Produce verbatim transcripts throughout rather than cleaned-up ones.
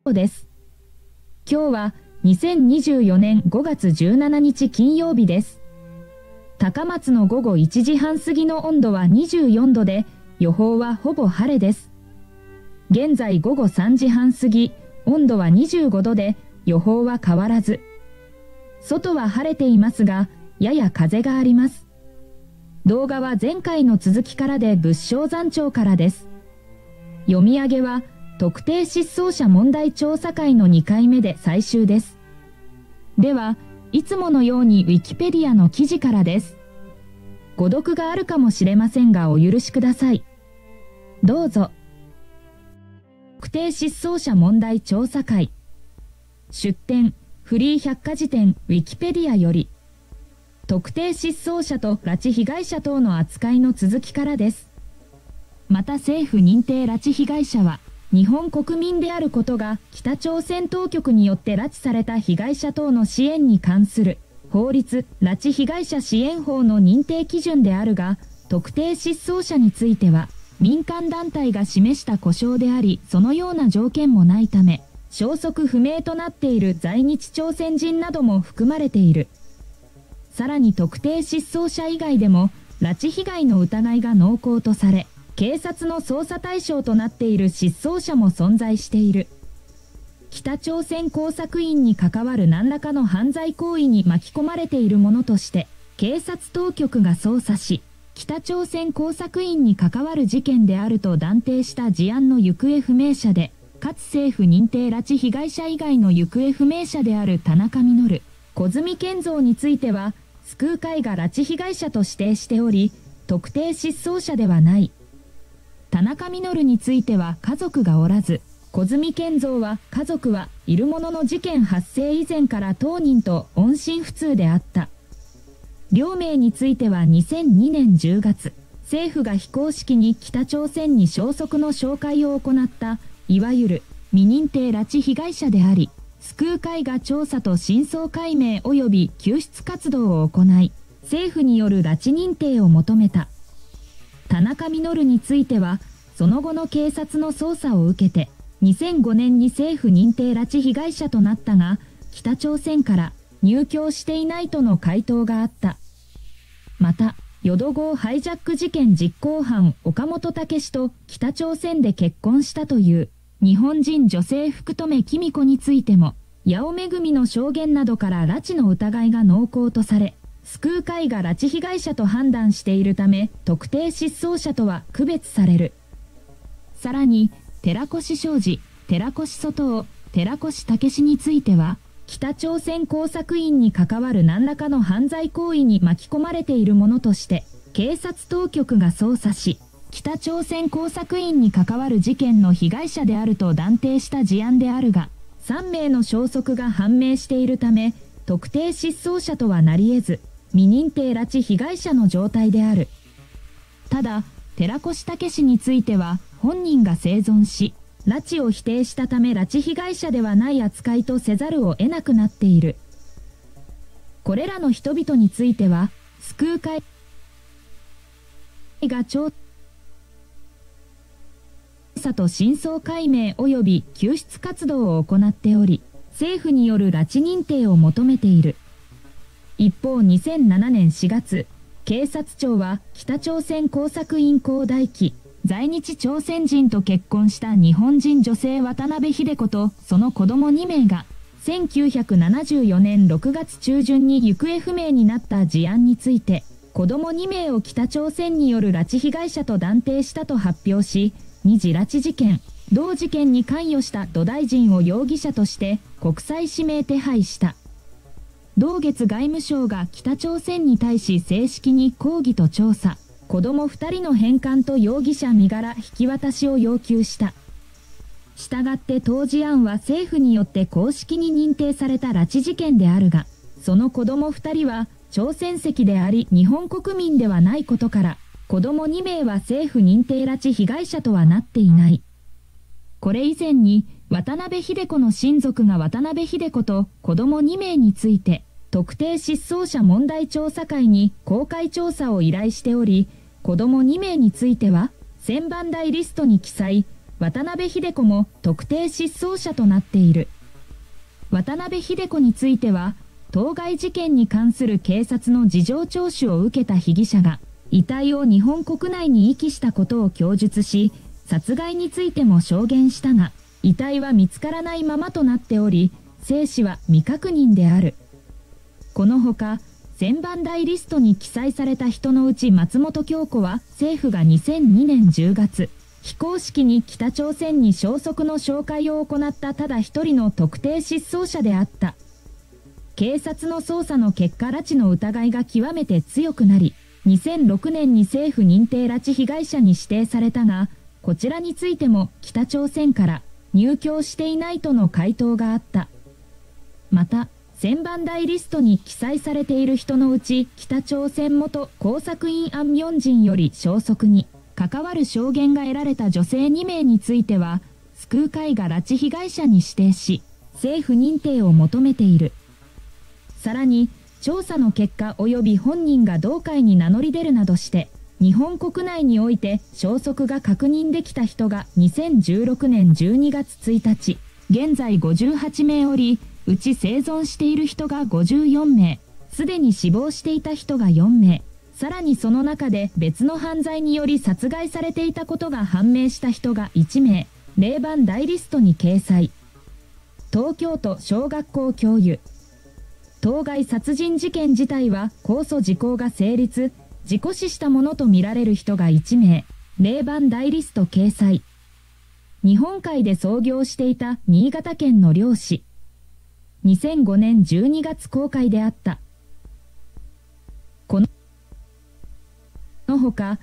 です。今日はにせんにじゅうよねんごがつじゅうしちにち金曜日です。高松の午後いちじはん過ぎの温度はにじゅうよんどで、予報はほぼ晴れです。現在午後さんじはん過ぎ、温度はにじゅうごどで、予報は変わらず。外は晴れていますが、やや風があります。動画は前回の続きからで物証残聴からです。読み上げは、特定失踪者問題調査会のにかいめで最終です。では、いつものようにウィキペディアの記事からです。誤読があるかもしれませんがお許しください。どうぞ。特定失踪者問題調査会。出典、フリー百科事典ウィキペディアより。特定失踪者と拉致被害者等の扱いの続きからです。また政府認定拉致被害者は、日本国民であることが北朝鮮当局によって拉致された被害者等の支援に関する法律拉致被害者支援法の認定基準であるが、特定失踪者については民間団体が示した呼称であり、そのような条件もないため、消息不明となっている在日朝鮮人なども含まれている。さらに特定失踪者以外でも拉致被害の疑いが濃厚とされ、警察の捜査対象となっている失踪者も存在している。北朝鮮工作員に関わる何らかの犯罪行為に巻き込まれているものとして、警察当局が捜査し、北朝鮮工作員に関わる事件であると断定した事案の行方不明者で、かつ政府認定拉致被害者以外の行方不明者である田中実、小住賢三については、救う会が拉致被害者と指定しており、特定失踪者ではない。田中実については家族がおらず、小住賢三は家族はいるものの事件発生以前から当人と音信不通であった。両名についてはにせんにねんじゅうがつ、政府が非公式に北朝鮮に消息の照会を行った、いわゆる未認定拉致被害者であり、救う会が調査と真相解明及び救出活動を行い、政府による拉致認定を求めた。田中実については、その後の警察の捜査を受けて、にせんごねんに政府認定拉致被害者となったが、北朝鮮から入居していないとの回答があった。また、淀号ハイジャック事件実行犯岡本武史と北朝鮮で結婚したという日本人女性福留貴美子についても、八尾めぐみの証言などから拉致の疑いが濃厚とされ、救う会が拉致被害者と判断しているため、特定失踪者とは区別される。さらに、寺越昌司、寺越外夫、寺越武史については、北朝鮮工作員に関わる何らかの犯罪行為に巻き込まれているものとして、警察当局が捜査し、北朝鮮工作員に関わる事件の被害者であると断定した事案であるが、さんめいの消息が判明しているため、特定失踪者とはなり得ず、未認定拉致被害者の状態である。ただ、寺越武史については本人が生存し、拉致を否定したため拉致被害者ではない扱いとせざるを得なくなっている。これらの人々については、救う会が調査と真相解明及び救出活動を行っており、政府による拉致認定を求めている。一方にせんななねんしがつ、警察庁は北朝鮮工作員工大輝、在日朝鮮人と結婚した日本人女性渡辺秀子とその子供にめいが、せんきゅうひゃくななじゅうよねんろくがつちゅうじゅんに行方不明になった事案について、子供にめいを北朝鮮による拉致被害者と断定したと発表し、二次拉致事件、同事件に関与した土大臣を容疑者として国際指名手配した。同月外務省が北朝鮮に対し正式に抗議と調査、子供ふたりの返還と容疑者身柄引き渡しを要求した。したがって当事案は政府によって公式に認定された拉致事件であるが、その子供ふたりは朝鮮籍であり日本国民ではないことから、子供にめいは政府認定拉致被害者とはなっていない。これ以前に渡辺秀子の親族が渡辺秀子と子供にめいについて特定失踪者問題調査会に公開調査を依頼しており、子供にめいについては千番台リストに記載、 渡辺秀子も特定失踪者となっている。渡辺秀子については、当該事件に関する警察の事情聴取を受けた被疑者が、遺体を日本国内に遺棄したことを供述し、殺害についても証言したが、遺体は見つからないままとなっており、生死は未確認である。このほか、千番台リストに記載された人のうち松本京子は政府がにせんにねんじゅうがつ、非公式に北朝鮮に消息の照会を行ったただ一人の特定失踪者であった。警察の捜査の結果拉致の疑いが極めて強くなり、にせんろくねんに政府認定拉致被害者に指定されたが、こちらについても北朝鮮から入居していないとの回答があった。また、千番台リストに記載されている人のうち、北朝鮮元工作員アン・ミョンジンより消息に関わる証言が得られた女性にめいについては、救う会が拉致被害者に指定し、政府認定を求めている。さらに、調査の結果及び本人が同会に名乗り出るなどして、日本国内において消息が確認できた人がにせんじゅうろくねんじゅうにがつついたち、現在ごじゅうはちめいおり、うち生存している人がごじゅうよんめい、すでに死亡していた人がよんめい、さらにその中で別の犯罪により殺害されていたことが判明した人がいちめい、霊番大リストに掲載。東京都小学校教諭。当該殺人事件自体は公訴時効が成立、事故死したものとみられる人がいちめい、霊番大リスト掲載。日本海で操業していた新潟県の漁師。にせんごねんじゅうにがつ公開であった。このほか、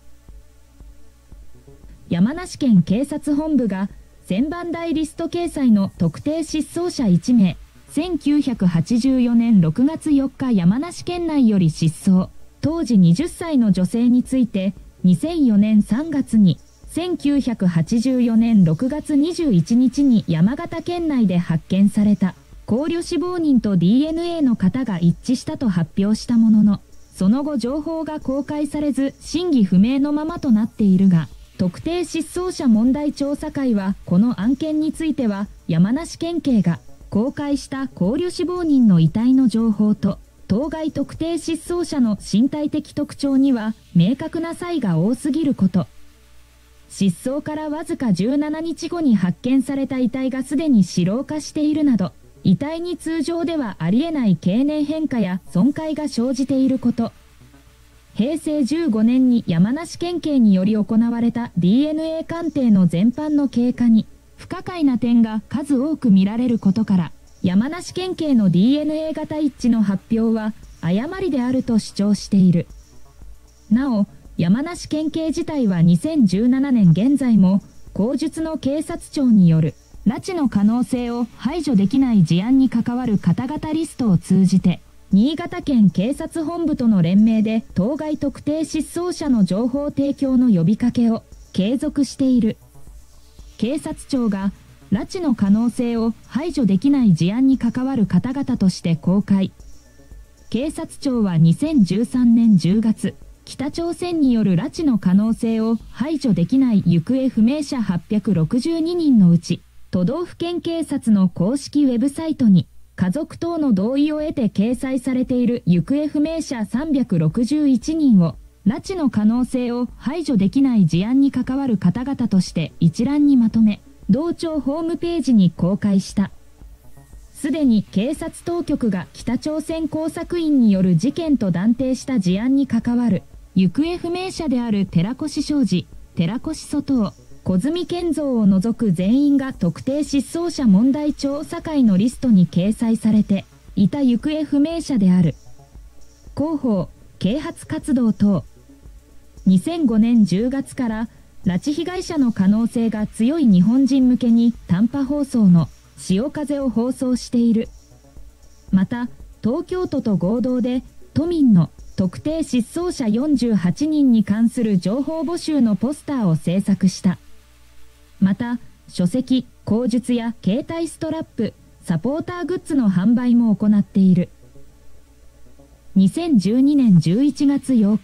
山梨県警察本部が千番台リスト掲載の特定失踪者いちめい、せんきゅうひゃくはちじゅうよねんろくがつよっか山梨県内より失踪、当時はたちの女性について、にせんよねんさんがつに、せんきゅうひゃくはちじゅうよねんろくがつにじゅういちにちに山形県内で発見された、考慮死亡人と ディーエヌエー の型が一致したと発表したものの、その後情報が公開されず真偽不明のままとなっているが、特定失踪者問題調査会はこの案件については山梨県警が公開した考慮死亡人の遺体の情報と当該特定失踪者の身体的特徴には明確な差異が多すぎること、失踪からわずかじゅうななにちごに発見された遺体がすでに死老化しているなど、遺体に通常ではありえない経年変化や損壊が生じていること。へいせいじゅうごねんに山梨県警により行われた ディーエヌエー 鑑定の全般の経過に不可解な点が数多く見られることから、山梨県警の ディーエヌエー 型一致の発表は誤りであると主張している。なお、山梨県警自体はにせんじゅうななねん現在も、後述の警察庁による拉致の可能性を排除できない事案に関わる方々リストを通じて、新潟県警察本部との連名で当該特定失踪者の情報提供の呼びかけを継続している。警察庁が拉致の可能性を排除できない事案に関わる方々として公開。警察庁はにせんじゅうさんねんじゅうがつ、北朝鮮による拉致の可能性を排除できない行方不明者はっぴゃくろくじゅうににんのうち、都道府県警察の公式ウェブサイトに、家族等の同意を得て掲載されている行方不明者さんびゃくろくじゅういちにんを、拉致の可能性を排除できない事案に関わる方々として一覧にまとめ、同庁ホームページに公開した。すでに警察当局が北朝鮮工作員による事件と断定した事案に関わる、行方不明者である寺越昌司、寺越祖藤、小住健三を除く全員が特定失踪者問題調査会のリストに掲載されていた行方不明者である。広報、啓発活動等。にせんごねんじゅうがつから拉致被害者の可能性が強い日本人向けに短波放送の潮風を放送している。また、東京都と合同で都民の特定失踪者よんじゅうはちにんに関する情報募集のポスターを制作した。また、書籍、口述や携帯ストラップ、サポーターグッズの販売も行っている。にせんじゅうにねんじゅういちがつようか、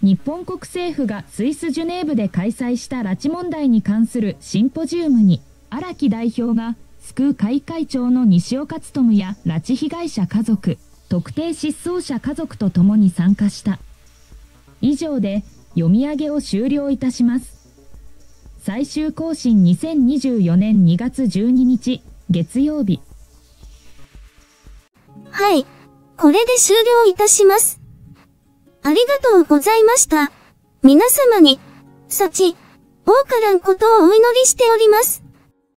日本国政府がスイス・ジュネーブで開催した拉致問題に関するシンポジウムに、荒木代表が救う会会長の西岡努や拉致被害者家族、特定失踪者家族と共に参加した。以上で読み上げを終了いたします。最終更新にせんにじゅうよねんにがつじゅうににち、月曜日。 はい。これで終了いたします。ありがとうございました。皆様に、幸、多からんことをお祈りしております。